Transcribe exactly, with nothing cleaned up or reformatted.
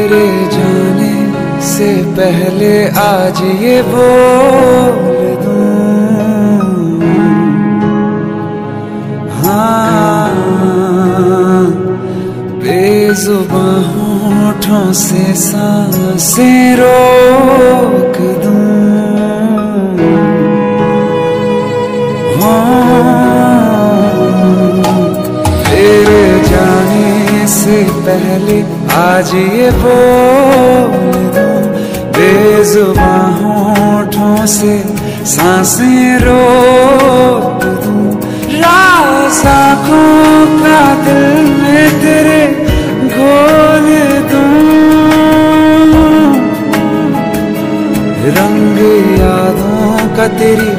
तेरे जाने से पहले आज ये बोल दूं, हाँ बेजुबां होठों से सांसें रोक दूं, तेरे जाने से पहले आज ये बोल दूं, बेजुबां होठों से सांसें रोक दूं, राज़ आँखों का दिल में तेरे घोल दूं, रंग यादों का तेरी